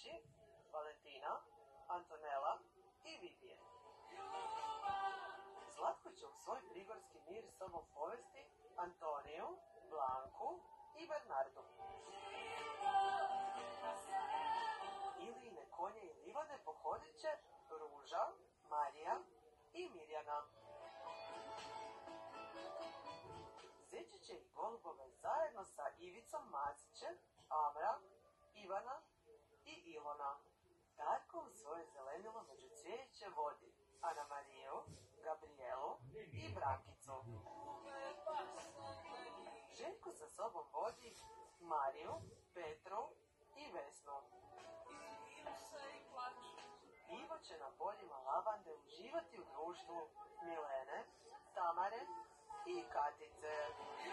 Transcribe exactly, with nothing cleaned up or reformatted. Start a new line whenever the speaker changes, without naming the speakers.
igrači Valentina, Antonela i Vivije. Zlatko će u svoj prigorski mir s sobom povesti Antoniju, Blanku i Bernardu. Ilijine konje i livade pohodit će Ruža, Marija i Mirjana. Zeći će ih golubove zajedno sa Ivicom Mazićem, Amra, Ivana i Ilona. Darko u svoje zelenilo među cvijeće vodi Ana Mariju, Gabrielu i Brankicu. Željko sa sobom vodi Mariju, Petru i Vesnu. Ivo će na poljima lavande uživati u društvu Milene, Tamare i Katice.